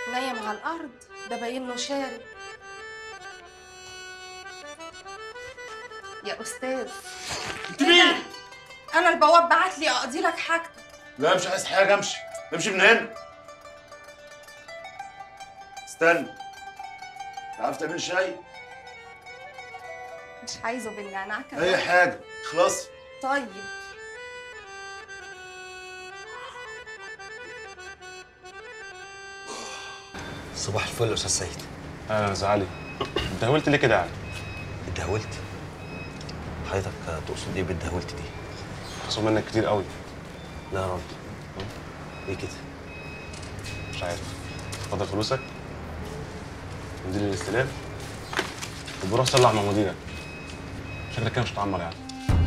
نايم على الارض، ده باين له شارب. يا استاذ انت مين؟ انا البواب بعت لي اقضي لك حاجتك. لا مش عايز حاجه، امشي من هنا. استنى، تعرف تعمل شاي؟ مش عايزه بالنعناع كمان؟ اي حاجه خلاص. طيب. صباح الفل يا استاذ سيد. اهلا يا علي. اتدهولت ليه كده يعني؟ اتدهولت؟ حضرتك تقصد ايه بالدهولت دي؟ خصم منك كتير قوي. لا يا راجل. ليه كده؟ مش عارف. اتفضل فلوسك، مدير الاستلام، وبروح صلح مع مديرك. شكلك كده مش هتعمر يعني.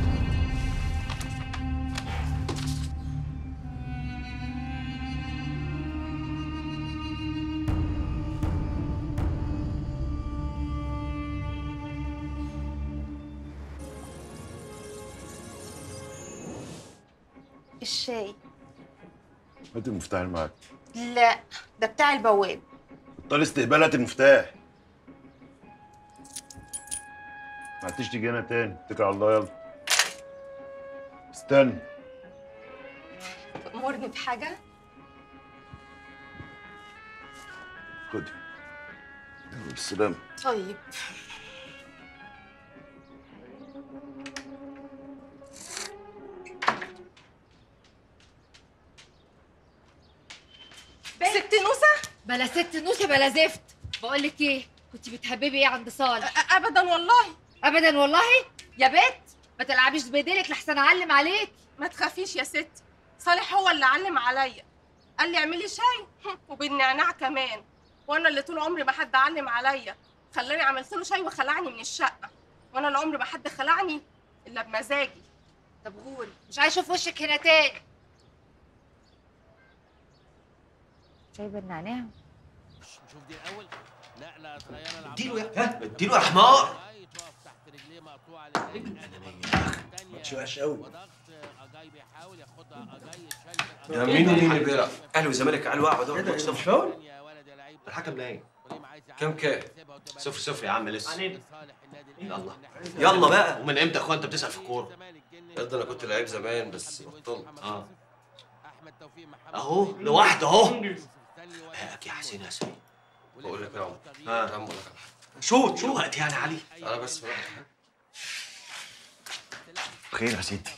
الشاي. هات المفتاح اللي معاك. لا ده بتاع البواب. بطل استقبال، هات المفتاح. ما عدتش تيجي هنا تاني، اتكل على الله. يلا استنى. تأمرني بحاجة؟ خدي. يلا بالسلامة. طيب. ست نوسة؟ بلا ست نوسه بلا زفت. بقول لك ايه، كنت بتحببي ايه عند صالح؟ ابدا والله. ابدا والله يا بت، ما تلعبيش بايديك لحسن اعلم عليك. ما تخافيش يا ستي، صالح هو اللي علم عليا، قال لي اعملي شاي وبالنعناع كمان، وانا اللي طول عمري ما حد علم عليا، خلاني عملت له شاي وخلعني من الشقه، وانا لا عمري ما حد خلعني الا بمزاجي. طب غوري، مش عايزه اشوف وشك هنا تاني. شاي بالنعناع. شوف دي الاول. نقله صغيره اديله يا حمار. ماتش وحش قوي. ده مين ومين اللي بيلعب؟ اهلي والزمالك قالوا اقعد ده مش فاول؟ الحكم نايم. كام 0-0 يا عم لسه. يلا يلا بقى. ومن امتى يا اخويا انت بتسأل في الكوره؟ يلا انا كنت لعيب زمان بس بطلت. اهو لوحده اهو. هاك يا حسين يا سيد. بقول لك يا عمر. يا عم بقول لك شوت وقت يعني علي. انا بس بقى. خير يا سيدي.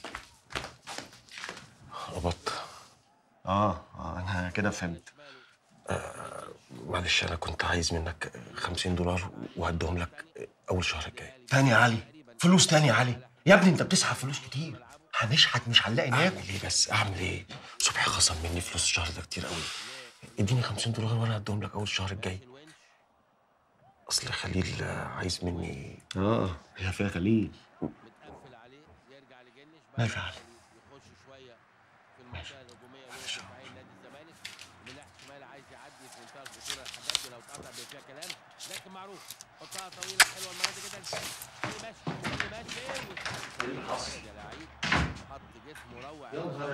ربطت. انا كده فهمت. معلش انا كنت عايز منك $50 وهديهم لك اول شهر الجاي. تاني يا علي؟ فلوس تاني يا علي؟ يا ابني انت بتسحب فلوس كتير، هنشحت مش هنلاقي ناكل. اعمل ايه بس اعمل ايه؟ صبحي خصم مني فلوس الشهر ده كتير قوي. اديني $50 وانا هديهم لك اول الشهر الجاي. اصل خليل عايز مني. هي فيها خليل. ماشي يا علي. ماشي. لكن معروف حطها طويله حلوه المره دي كده. ماشي يا لعيب، حط جسمه روع.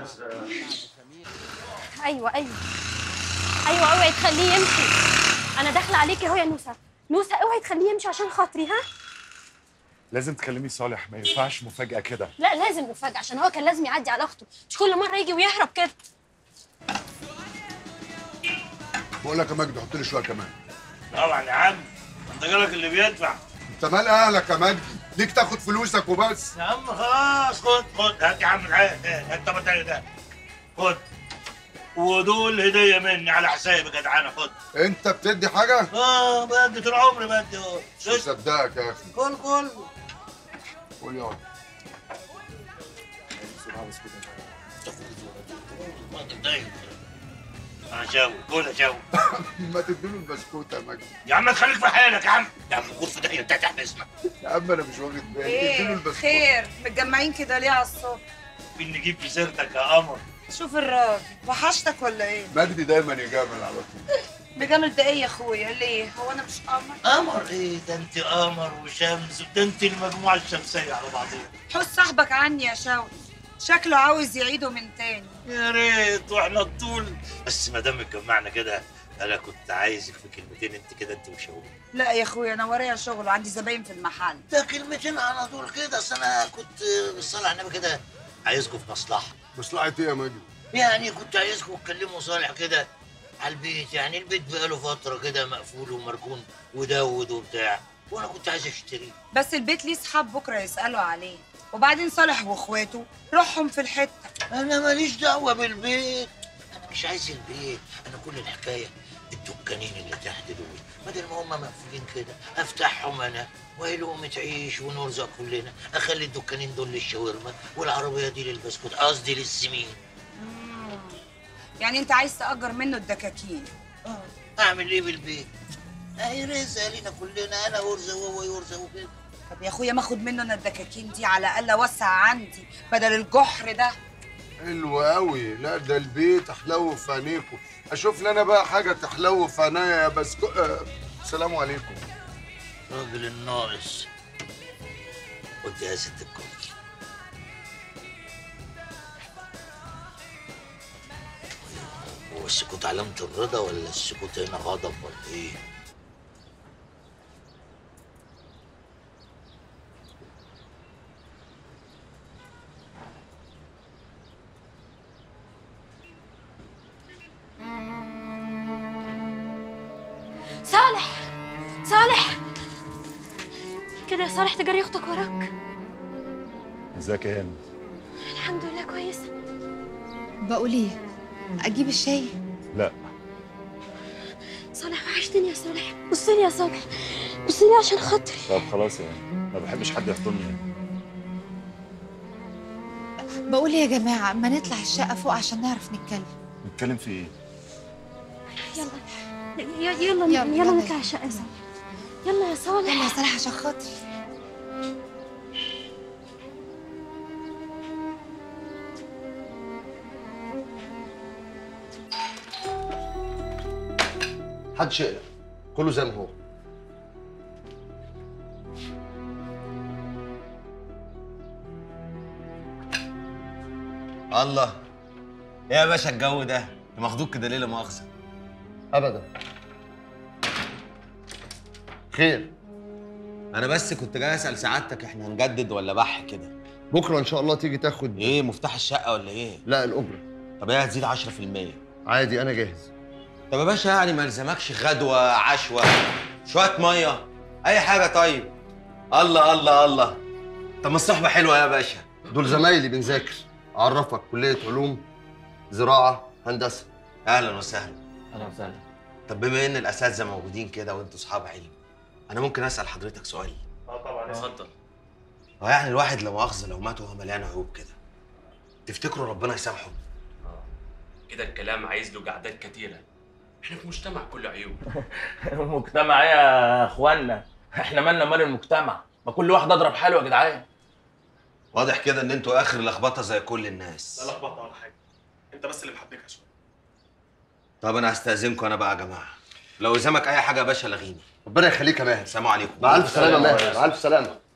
ايوه اوعي تخليه يمشي. انا داخله عليكي اهو يا نوسه. نوسه اوعي تخليه يمشي عشان خاطري. ها لازم تكلمي صالح، ما ينفعش مفاجأة كده. لا لازم مفاجاه عشان هو كان لازم يعدي على اخته، مش كل مره يجي ويهرب كده. بقول لك يا مجدي حط لي شويه كمان. طبعا يا عم، انت جالك اللي بيدفع. انت مال اهلك يا مجدي؟ ليك تاخد فلوسك وبس. يا عم خلاص، خد هات يا عم انت بتاعي ده. خد، ودول هديه مني على حسابي جدعانه. خد. انت بتدي حاجه؟ بدي طول عمري بدي. مش مصدقك يا اخي. كل قول يلا. ما تتضايق. شاوي كل يا شاوي. ما تديله البسكوت يا مجدي. يا عم خليك في حالك يا عم. يا عم خد في داهيه، انت تحت اسمك. يا عم انا مش واخد بالي. اديله البسكوت. خير متجمعين كده ليه على الصبح؟ مين نجيب في سيرتك يا قمر؟ شوف الراجل وحشتك ولا ايه؟ مجدي دايما يجامل على طول. مجامل ده ايه يا اخويا؟ ليه؟ هو انا مش قمر؟ قمر ايه ده؟ انت قمر وشمس، ده انت المجموعه الشمسيه على بعضها. حس صاحبك عني يا شوقي، شكله عاوز يعيده من تاني. يا ريت واحنا الطول، بس ما دام اتجمعنا كده انا كنت عايزك في كلمتين انت كده انت وشاوي. لا يا اخويا انا ورايا شغل وعندي زباين في المحل. ده كلمتين على طول كده، اصل انا كنت بالصلاه على النبي كده عايزكم في مصلحه. مصلحة ايه يا مجدي؟ يعني كنت عايزكم تكلموا صالح كده على البيت، يعني البيت بقاله فتره كده مقفول ومركون ودود وبتاع، وانا كنت عايز اشتريه. بس البيت ليه صحاب بكره يسالوا عليه، وبعدين صالح واخواته روحهم في الحته. انا ماليش دعوه بالبيت، انا مش عايز البيت، انا كل الحكايه الدكانين اللي تحت دول بدل ما هم مقفولين كده افتحهم انا وهي لقمه عيش ونرزق كلنا، اخلي الدكانين دول للشاورما والعربيه دي للبسكوت، قصدي للسمين. يعني انت عايز تأجر منه الدكاكين؟ اعمل ايه بالبيت؟ اهي رزق لينا كلنا، انا يرزق وهو يرزق وكده. طب يا اخويا ما اخد منه انا الدكاكين دي على الاقل اوسع عندي بدل الجحر ده. حلو قوي. لا ده البيت حلو في عينيكم. اشوف لنا بقى حاجه تحلو في عينيا يا بسكوت. السلام عليكم. راجل الناقص. قلت يا ست الكل. هو السكوت علامة الرضا ولا السكوت هنا غضب ولا ايه؟ صالح كده يا صالح تجري اختك وراك. ازيك يا هند؟ الحمد لله كويسه. بقول ايه، اجيب الشاي؟ لا. صالح وحشتني يا صالح، بصلي يا صالح، بصلي عشان خاطري. طب خلاص يعني، ما بحبش حد يحضني يعني. بقول ايه يا جماعه، ما نطلع الشقه فوق عشان نعرف نتكلم. نتكلم في ايه؟ يلا نطلع الشقه يا صالح. يلا يا صالح. يلا يا صالح عشان خاطري. محدش يقلق، كله زي ما هو. الله، ايه يا باشا الجو ده؟ مخضوض كده ليه لا مؤاخذة؟ ابدا. خير؟ انا بس كنت جاي اسال سعادتك، احنا هنجدد ولا بح كده؟ بكره ان شاء الله تيجي تاخد ايه، مفتاح الشقه ولا ايه؟ لا الاجره. طب ايه هتزيد 10%؟ عادي انا جاهز. طب يا باشا يعني ما يلزمكش غدوه عشوه شويه ميه اي حاجه؟ طيب. الله الله الله، طب ما الصحبه حلوه يا باشا. دول زمايلي بنذاكر، اعرفك كليه علوم، زراعه، هندسه. اهلا وسهلا. اهلا وسهلا. طب بما ان الاساتذه موجودين كده وانتوا اصحاب علم، انا ممكن اسال حضرتك سؤال؟ طبعا اتفضل. هو يعني الواحد لا مؤاخذه لو مات وهو مليان عيوب كده، تفتكروا ربنا يسامحه؟ كده الكلام عايز له قعدات كتيره، احنا في مجتمع كله عيوب. المجتمع ايه يا اخوانا؟ احنا مالنا مال المجتمع؟ ما كل واحد اضرب حاله يا جدعان. واضح كده ان انتوا اخر لخبطه زي كل الناس. لا لخبطه ولا حاجه، انت بس اللي محبكها شويه. طب انا هستاذنكم انا بقى يا جماعه، لو يلزمك اي حاجه يا باشا لغيني. ربنا يخليك يا ماهر. السلام عليكم. مع الف سلامه يا ماهر، مع الف سلامه.